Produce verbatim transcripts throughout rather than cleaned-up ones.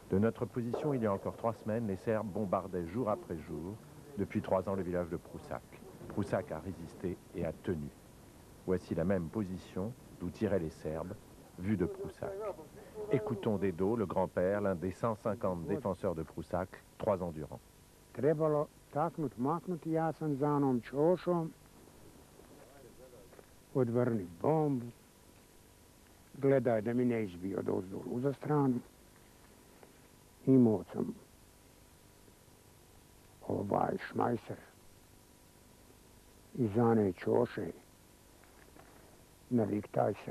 De notre position, il y a encore trois semaines, les Serbes bombardaient jour après jour, depuis trois ans, le village de Prusak. Prusak a résisté et a tenu. Voici la même position d'où tiraient les Serbes, vue de Prusak. Écoutons Dedo, le grand-père, l'un des cent cinquante défenseurs de Prusak, trois ans durant. Trebalo taknut, maknuti, ja sam za onom čošom, odvrni bombu, gledaj da mi ne izbije od ozdoru za stranu. Imao sam ovaj šmajser iz one čoše, naviktaj se.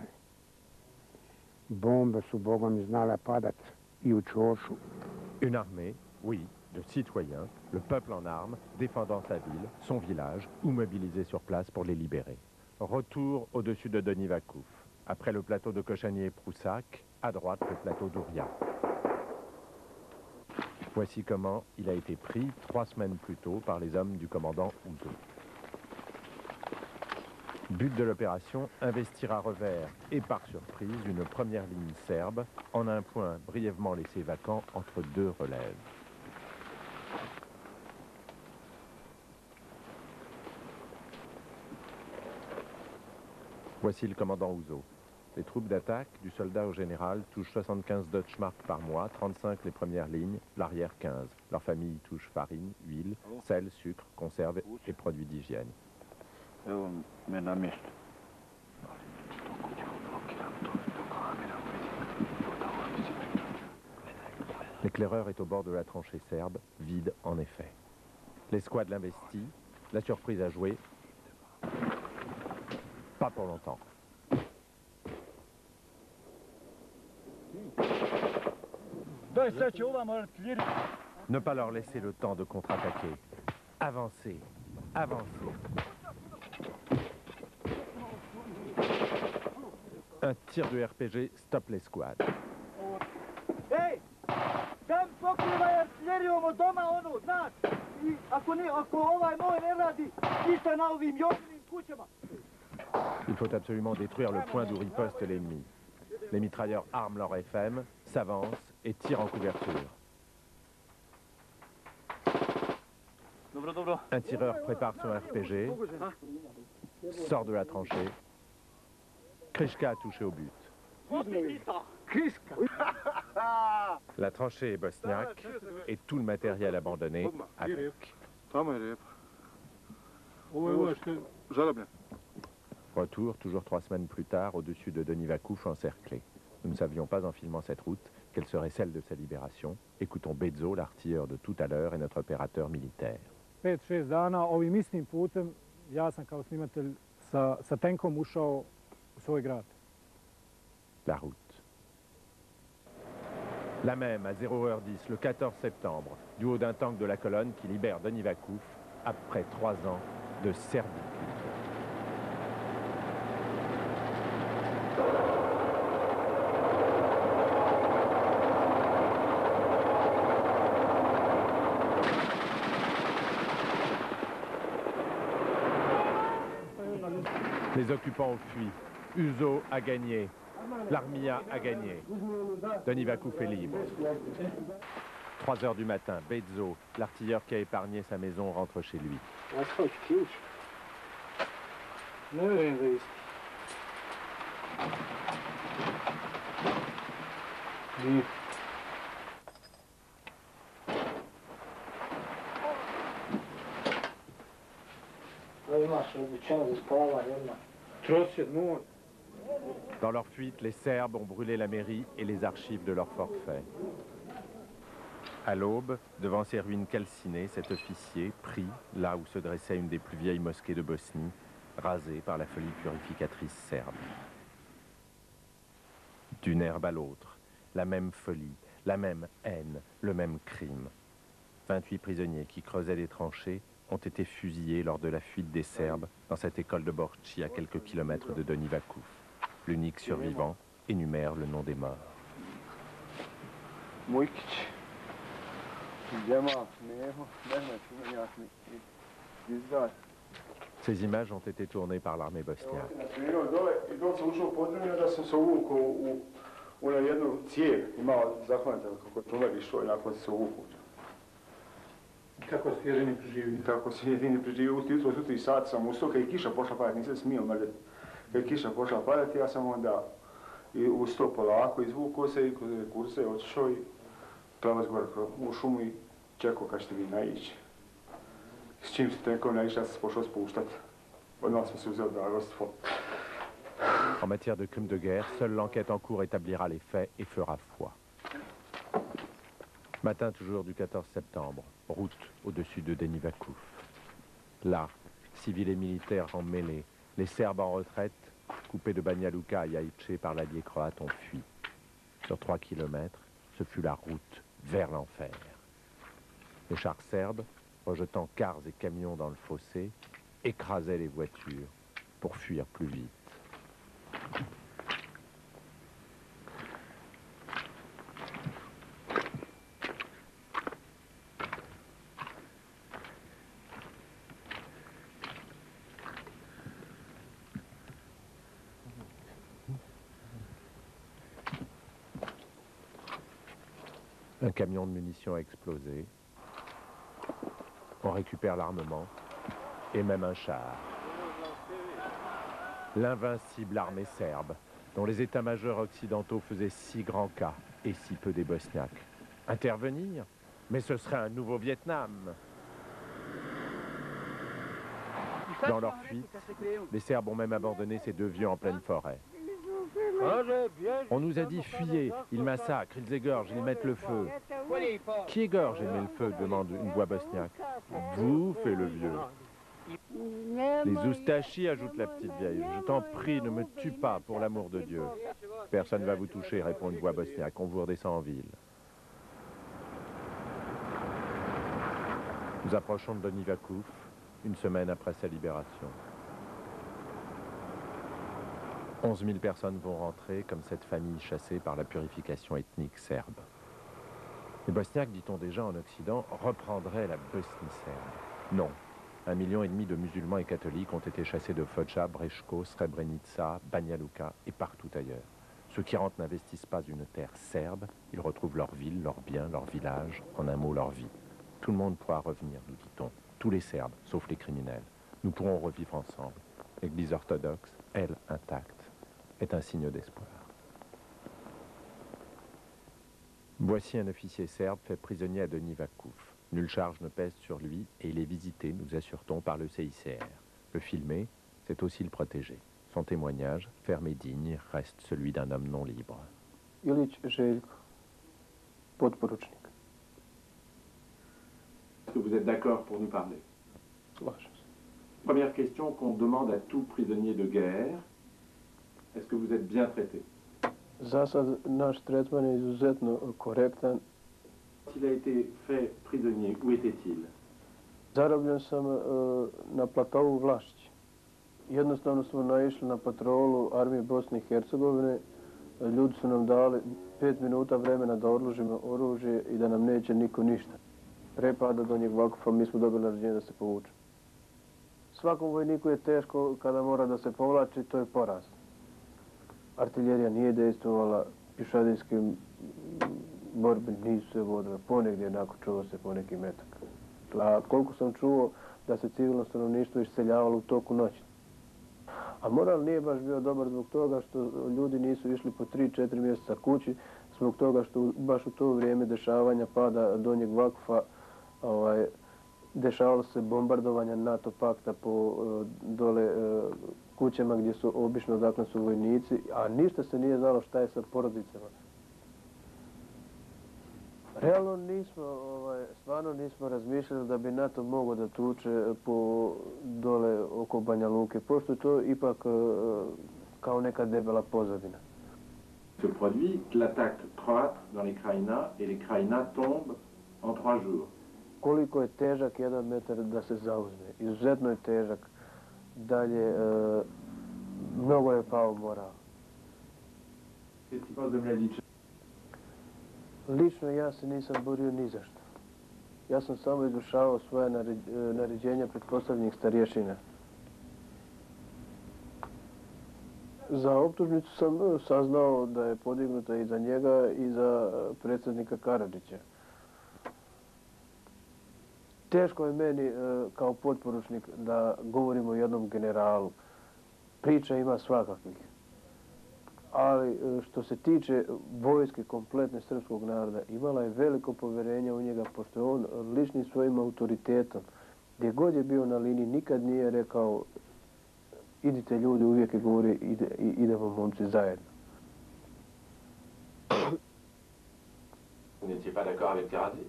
Bombe su bogom znale padat i u čošu. Une armée, oui, de citoyens, le peuple en armes, défendant sa ville, son village, ou mobilisé sur place pour les libérer. Retour au-dessus de Donivakouf. Après le plateau de Kochanier et Prusak, à droite le plateau d'Ouria. Voici comment il a été pris trois semaines plus tôt par les hommes du commandant Ouzo. But de l'opération, investir à revers et par surprise une première ligne serbe en un point brièvement laissé vacant entre deux relèves. Voici le commandant Ouzo. Les troupes d'attaque, du soldat au général, touchent soixante-quinze Deutschmark par mois, trente-cinq les premières lignes, l'arrière quinze. Leur famille touche farine, huile, sel, sucre, conserves et produits d'hygiène. L'éclaireur est au bord de la tranchée serbe, vide en effet. L'escouade l'investit, la surprise a joué. Pas pour longtemps. Ne pas leur laisser le temps de contre-attaquer. Avancer, avancer. Un tir de R P G stoppe l'escouade. Hey! Kam pokrivaj artiljerijom od doma ono, znaš? I ako, ne, ako ovaj moj ne radi, ništa na ovim jožinim kućama. Il faut absolument détruire le point d'où riposte l'ennemi. Les mitrailleurs arment leur F M, s'avancent et tirent en couverture. Un tireur prépare son R P G, sort de la tranchée. Krishka a touché au but. La tranchée est bosniaque et tout le matériel abandonné avec. Retour, toujours trois semaines plus tard, au-dessus de Donivakouf encerclé. Nous ne savions pas en filmant cette route quelle serait celle de sa libération. Écoutons Bedzo, l'artilleur de tout à l'heure et notre opérateur militaire. pet šest dana ovim istim putem ja sam kao snimatelj sa, sa tenkom ušao u svoj grad. La route. La même, à zéro heure dix, le quatorze septembre, du haut d'un tank de la colonne qui libère Donivakouf après trois ans de servitude. Les occupants ont fui. Uzo a gagné. L'Armia a gagné. Donivakouf est libre. trois heures du matin, Bedzo, l'artilleur qui a épargné sa maison, rentre chez lui. Dans leur fuite, les Serbes ont brûlé la mairie et les archives de leur forfait. À l'aube, devant ces ruines calcinées, cet officier prit là où se dressait une des plus vieilles mosquées de Bosnie, rasée par la folie purificatrice serbe. D'une herbe à l'autre, la même folie, la même haine, le même crime. vingt-huit prisonniers qui creusaient des tranchées ont été fusillés lors de la fuite des Serbes dans cette école de Borči à quelques kilomètres de Donivakouf. L'unique survivant énumère le nom des morts. Ces images ont été tournées par l'armée bosniaque. Ona jednu cijev imala zahvatila kako čuvar išao i nakon se uvuku. Kako si jedini preživio? Tako si jedini preživio. Jutro, jutro i sat sam ustao, kad je kiša pošla padati, nisam smio mrdati. Kad je kiša pošla padati, ja sam onda ustao polako, izvukao se i kod kurse otišao i pravac gore u šumu i čekao kad ćete vi naići. S čim ste tekao naići, ja sam se pošao spuštati. Odmah smo se uzeli dragostvo. En matière de crimes de guerre, seule l'enquête en cours établira les faits et fera foi. Matin toujours du quatorze septembre, route au-dessus de Denivakouf. Là, civils et militaires en mêlée, les Serbes en retraite, coupés de Banja Luka à Jajce par l'allié croate, ont fui. Sur trois kilomètres, ce fut la route vers l'enfer. Les chars serbes, rejetant cars et camions dans le fossé, écrasaient les voitures pour fuir plus vite. Un camion de munitions a explosé. On récupère l'armement et même un char. L'invincible armée serbe, dont les états-majors occidentaux faisaient si grand cas et si peu des Bosniaques. Intervenir? Mais ce serait un nouveau Vietnam. Dans leur fuite, les Serbes ont même abandonné ces deux vieux en pleine forêt. On nous a dit fuyez, ils massacrent, ils égorgent, ils mettent le feu. Qui égorge et met le feu demande une voix bosniaque. Vous, fait le vieux. Les Oustachis, ajoute la petite vieille. Je t'en prie, ne me tue pas pour l'amour de Dieu. Personne ne va vous toucher, répond une voix bosniaque. On vous redescend en ville. Nous approchons de Denivakouf, une semaine après sa libération. onze mille personnes vont rentrer, comme cette famille chassée par la purification ethnique serbe. Les Bosniaques, dit-on déjà en Occident, reprendraient la Bosnie serbe. Non. Un million et demi de musulmans et catholiques ont été chassés de Foča, Breško, Srebrenica, Banja Luka et partout ailleurs. Ceux qui rentrent n'investissent pas une terre serbe, ils retrouvent leur ville, leurs biens, leur village, en un mot leur vie. Tout le monde pourra revenir, nous dit-on. Tous les Serbes, sauf les criminels. Nous pourrons revivre ensemble. L'Église orthodoxe, elle, intacte, est un signe d'espoir. Voici un officier serbe fait prisonnier à Denivakouf. Nulle charge ne pèse sur lui et il est visité, nous assure-t-on, par le C I C R. Le filmer, c'est aussi le protéger. Son témoignage, ferme et digne, reste celui d'un homme non libre. Ilić Željko, podporučnik. Est-ce que vous êtes d'accord pour nous parler? Slažem se. Première question qu'on demande à tout prisonnier de guerre. Est-ce que vous êtes bien traité? Za sad naš tretman je izuzetno korektan. S'il a été fait prisonnier, où était-il? Zarobljen sam uh, na platovu Vlašć. Jednostavno smo naišli na patrolu armije Bosne i Hercegovine. Ljudi su nam dali pet minuta vremena da odložimo oružje i da nam neće niko ništa. Pre pada Donjeg Vakufa mi smo dobili naređenje da se povuče. Svakom vojniku je teško kada mora da se povlači, to je poraz. Artiljerija nije dejstvovala, pješadijske borbe nisu se vodile, ponegdje jednako čuo se poneki metak. A koliko sam čuo da se civilno stanovništvo iseljavalo u toku noći. A moral nije baš bio dobar zbog toga što ljudi nisu išli po tri četiri mjeseca kući, zbog toga što baš u to vrijeme dešavanja pada Donjeg Vakufa ovaj, dešavalo se bombardovanja NATO pakta po uh, dole uh, kućama gdje su obično dakle su vojnici, a ništa se nije znalo šta je sa porodicama. Realno nismo, ovaj, stvarno nismo razmišljali da bi NATO mogao da tuče po dole oko Banja Luke, pošto je to ipak uh, kao neka debela pozadina. Se produit l'attaque croate dans les Krajina et les Krajina tombent en trois jours. Koliko je težak jedan metar da se zauzme. Izuzetno je težak. Dalje, e, mnogo je pao moral. Lično ja se nisam borio ni za što. Ja sam samo izvršavao svoje naređenja pretpostavljenih starješina. Za optužnicu sam saznao da je podignuta i za njega i za predsjednika Karadžića. Teško je meni kao potporučnik da govorimo o jednom generalu. Priča ima svakakvih. Ali što se tiče vojske kompletne srpskog naroda, imala je veliko povjerenje u njega, pošto je on ličnim svojim autoritetom, gdje god je bio na liniji, nikad nije rekao idite ljudi, uvijek je govorio ide, idemo momci zajedno. Vous n'étiez pas d'accord avec Karadzic?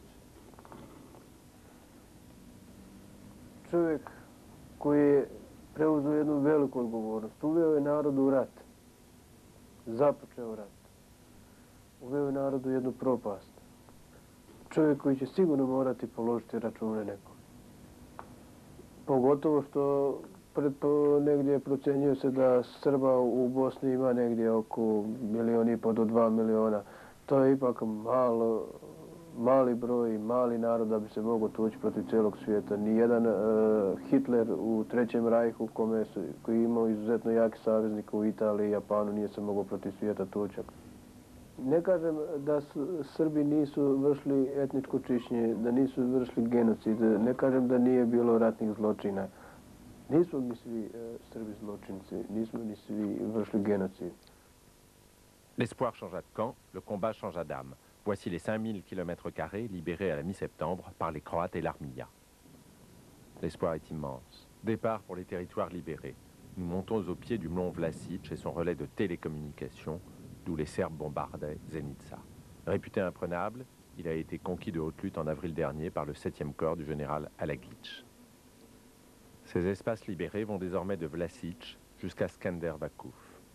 Čovjek koji je preuzeo jednu veliku odgovornost, uveo je narod u rat, započeo rat, uveo je narodu jednu propast. Čovjek koji će sigurno morati položiti račune nekom. Pogotovo što Predpo, negdje procjenjuje se da Srba u Bosni ima negdje oko milijon i po do dva miliona. To je ipak malo, mali broj, mali narod da bi se mogao tući protiv cijelog svijeta. Nijedan uh, Hitler u Trećem rajhu kome su, koji je imao izuzetno jaki saveznik u Italiji i Japanu nije se mogao protiv svijeta tući. Ne kažem da Srbi nisu vršili etničko čišćenje, da nisu vršili genocid, ne kažem da nije bilo ratnih zločina. Nismo mi svi Srbi zločinci, nismo ni svi vršili génocide. L'espoir changea de camp, le combat changea d'âme. Voici les cinq mille kilomètres carrés libérés à la mi-septembre par les Croates et l'Armija. L'espoir est immense. Départ pour les territoires libérés. Nous montons au pied du mont Vlasic et son relais de télécommunications, d'où les Serbes bombardaient Zenica. Réputé imprenable, il a été conquis de haute lutte en avril dernier par le septième corps du général Alagic. Ces espaces libérés vont désormais de Vlasic jusqu'à Skanderbakouf.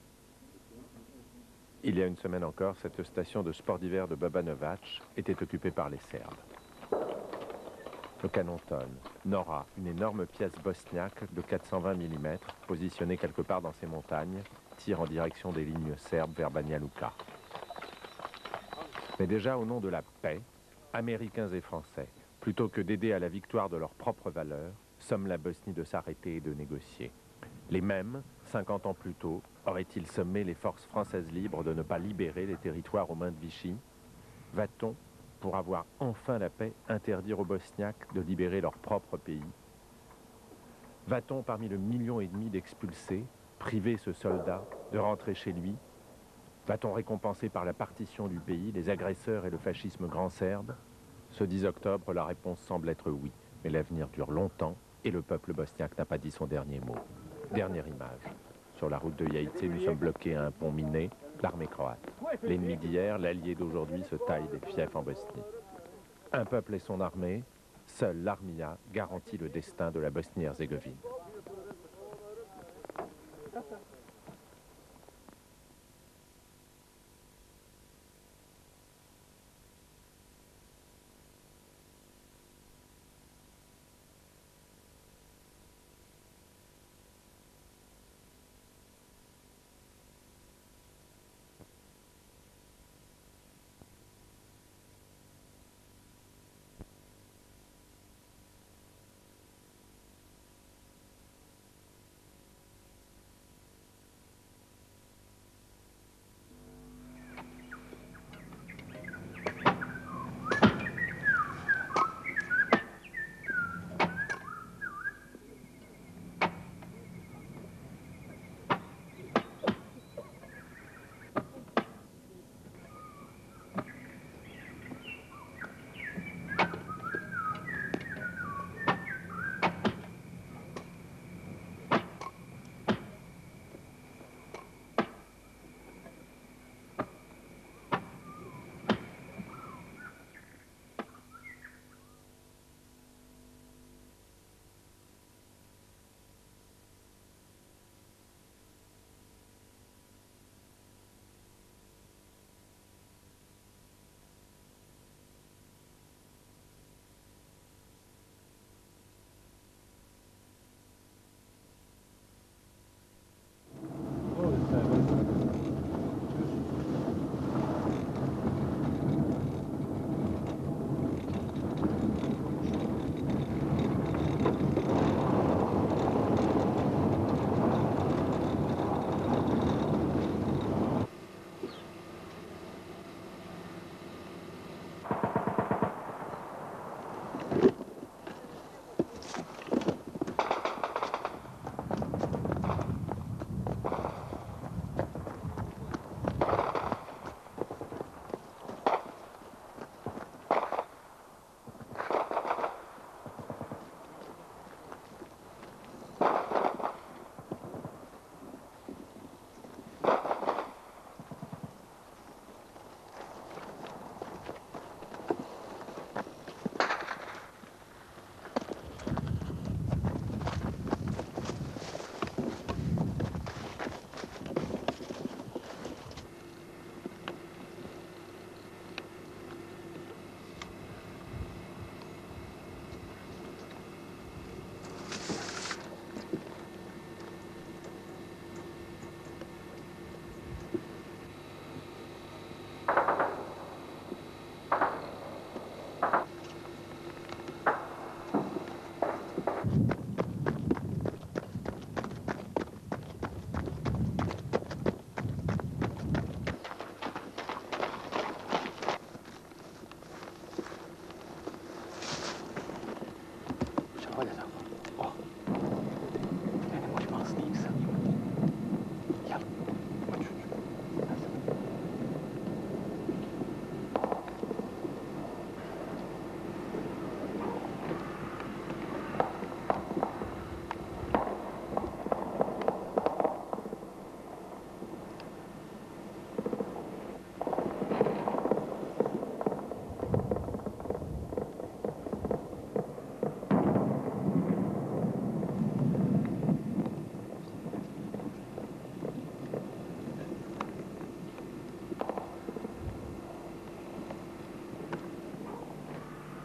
Il y a une semaine encore, cette station de sport d'hiver de Babanovac était occupée par les Serbes. Le canon tonne. Nora, une énorme pièce bosniaque de quatre cent vingt millimètres, positionnée quelque part dans ces montagnes, tire en direction des lignes serbes vers Banja Luka. Mais déjà au nom de la paix, Américains et Français, plutôt que d'aider à la victoire de leurs propres valeurs, somme la Bosnie de s'arrêter et de négocier. Les mêmes, cinquante ans plus tôt, auraient-ils sommé les forces françaises libres de ne pas libérer les territoires aux mains de Vichy? Va-t-on, pour avoir enfin la paix, interdire aux Bosniaques de libérer leur propre pays? Va-t-on, parmi le million et demi d'expulsés, priver ce soldat de rentrer chez lui? Va-t-on récompenser par la partition du pays les agresseurs et le fascisme grand serbe? Ce dix octobre, la réponse semble être oui, mais l'avenir dure longtemps. Et le peuple bosniaque n'a pas dit son dernier mot. Dernière image. Sur la route de Yaïté, nous sommes bloqués à un pont miné, l'armée croate. L'ennemi d'hier, l'allié d'aujourd'hui, se taille des fiefs en Bosnie. Un peuple et son armée, seule l'Armija garantit le destin de la Bosnie-Herzégovine.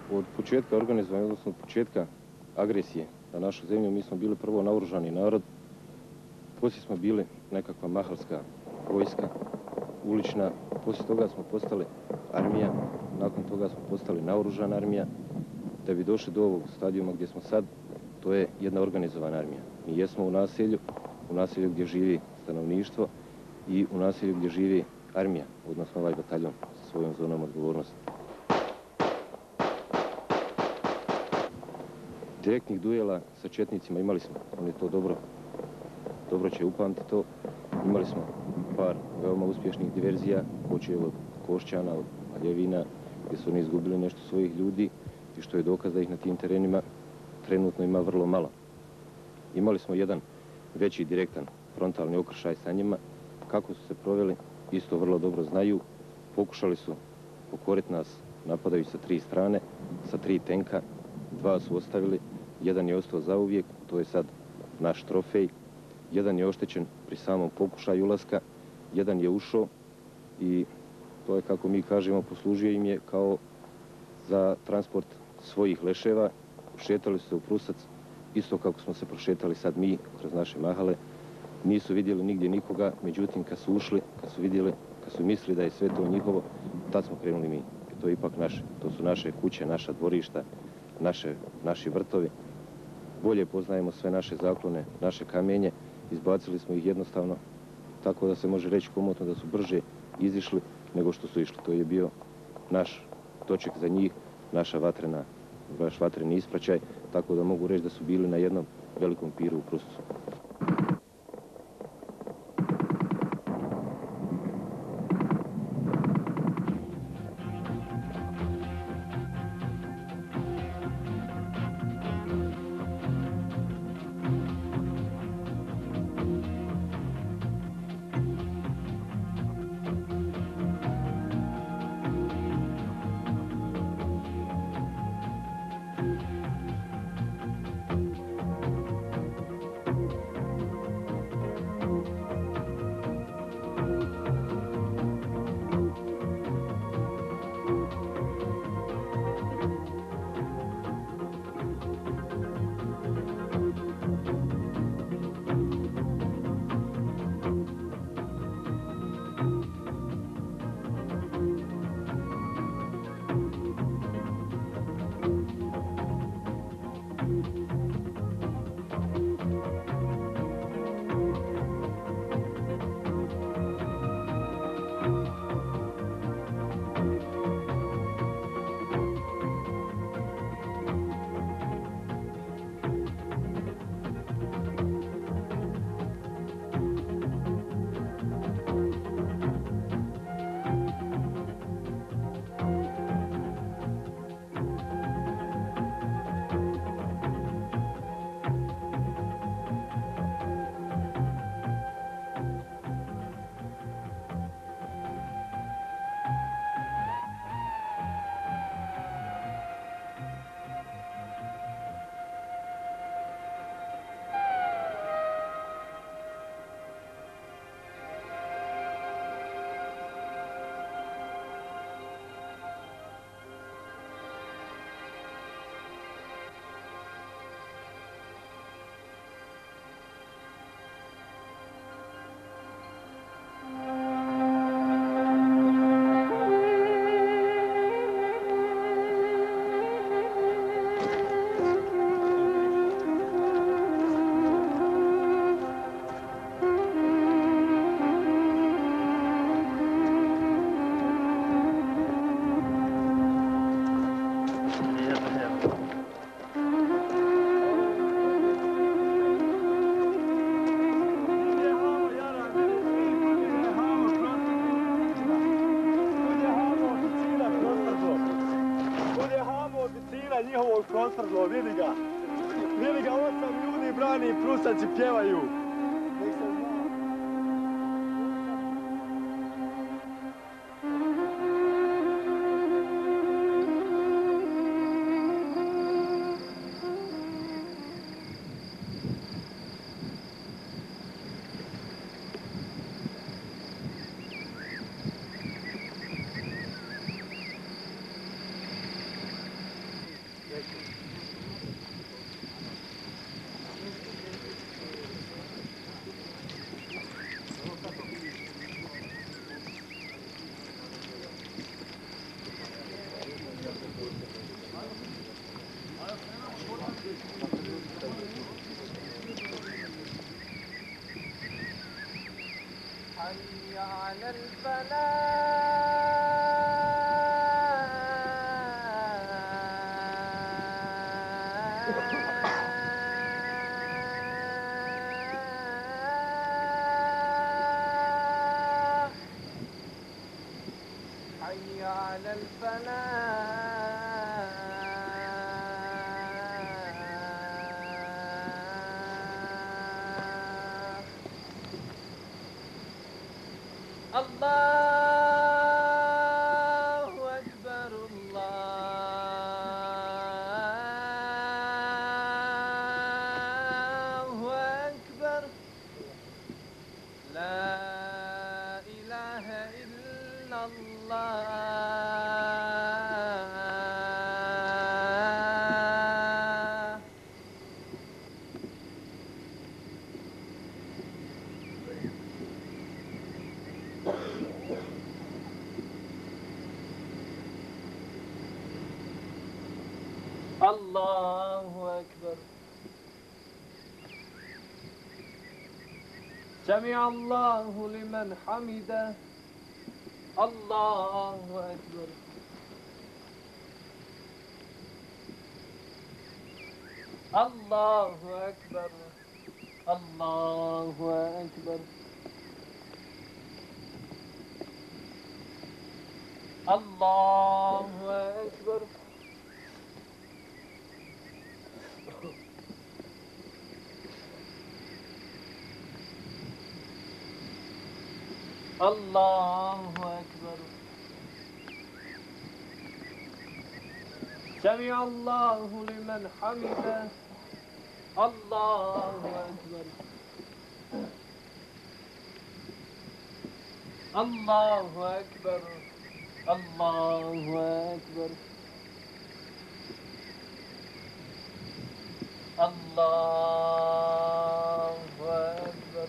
Od početka organizovanja, odnosno od početka agresije na našu zemlju, mi smo bili prvo naoružani narod, poslije smo bili nekakva mahalska vojska, ulična, poslije toga smo postali armija, nakon toga smo postali naoružana armija, da bi došli do ovog stadijuma gdje smo sad, to je jedna organizovana armija. Mi jesmo u naselju, u naselju gdje živi stanovništvo i u naselju gdje živi armija, odnosno ovaj bataljon sa svojom zonom odgovornosti. Direktnih duela sa četnicima imali smo, oni to dobro, dobro će upamtiti to. Imali smo par veoma uspješnih diverzija, počeo od Košćana, od Maljevina, gdje su oni izgubili nešto svojih ljudi i što je dokaz da ih na tim terenima trenutno ima vrlo malo. Imali smo jedan veći direktan frontalni okršaj sa njima. Kako su se proveli, isto vrlo dobro znaju. Pokušali su pokoriti nas napadajući sa tri strane, sa tri tenka. Dva su ostavili, jedan je ostao zauvijek, to je sad naš trofej. Jedan je oštećen pri samom pokušaju ulaska, jedan je ušao i to je, kako mi kažemo, poslužio im je kao za transport svojih leševa. Šetali su se u Prusac, isto kako smo se prošetali sad mi kroz naše mahale. Nisu vidjeli nigdje nikoga, međutim kad su ušli, kad su vidjeli, kad su mislili da je sve to njihovo, tad smo krenuli mi. I to je ipak naše, to su naše kuće, naša dvorišta, naše, naši vrtovi. Bolje poznajemo sve naše zaklone, naše kamenje, izbacili smo ih jednostavno, tako da se može reći komotno da su brže izišli nego što su išli. To je bio naš točak za njih, naša vatrena, naš vatreni ispraćaj, tako da mogu reći da su bili na jednom velikom piru u Pruscu. Konstrdlo, vidi ga. Vidi ga, osam ljudi brani, Prusaci pjevaju. حي على الفلاح حي على الفلاح الله أكبر الله أكبر لا إله إلا الله الله أكبر سمع الله لمن حمده الله أكبر الله أكبر الله أكبر الله أكبر الله أكبر سمع الله لمن حمده الله أكبر الله أكبر الله أكبر الله أكبر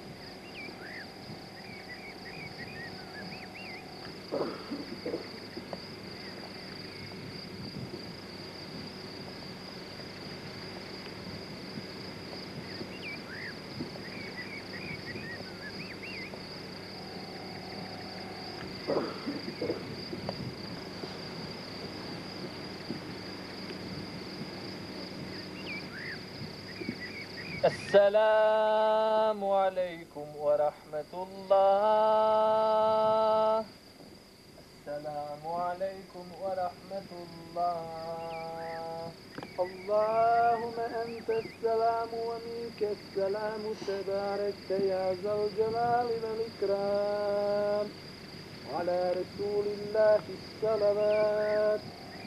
السلام عليكم ورحمة الله السلام عليكم ورحمة الله اللهم أنت السلام ومنك السلام تباركت يا ذا الجلال والإكرام على رسول الله الصلوات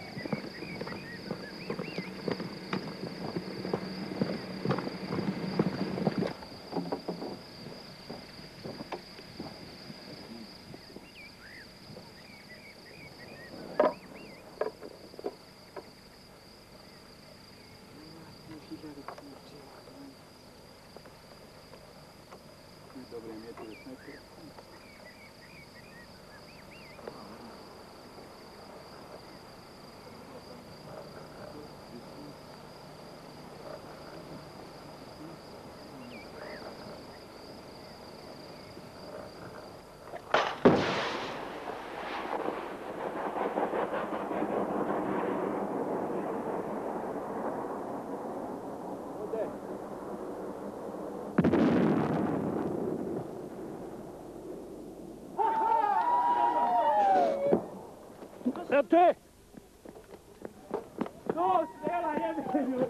Te! No, strela, jebite!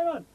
Sulejman!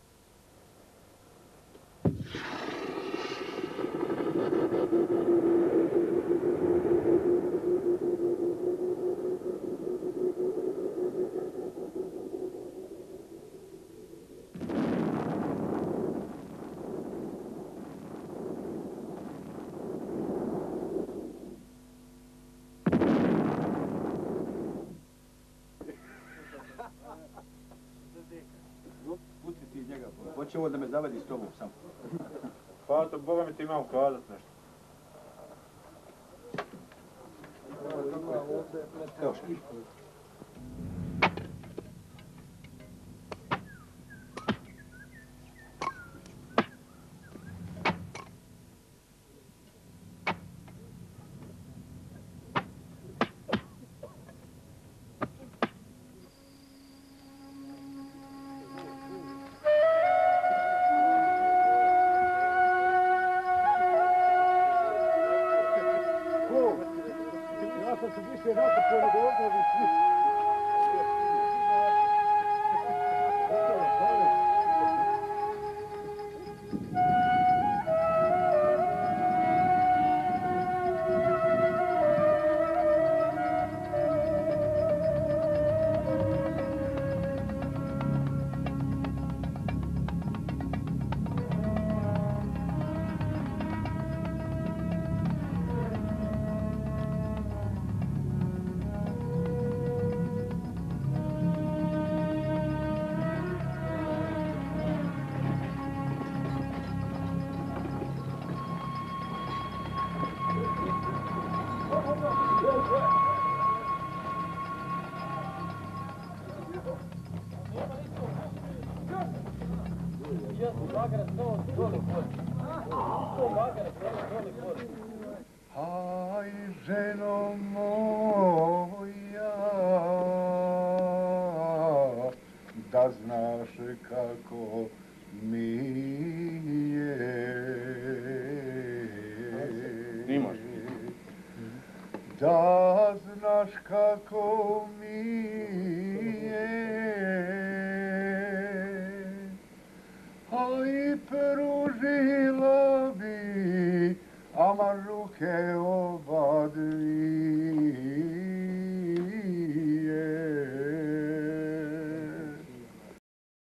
Pusti ti iz njega, hoće ovo da me zavadi s tobom sam. Fato, Boga mi ti imam kazat nešto. Evo ški. Aj, ženo moja, da znaš kako mi je. Da znaš kako mi je. Aj, pružila bi ama ruke oba dvije.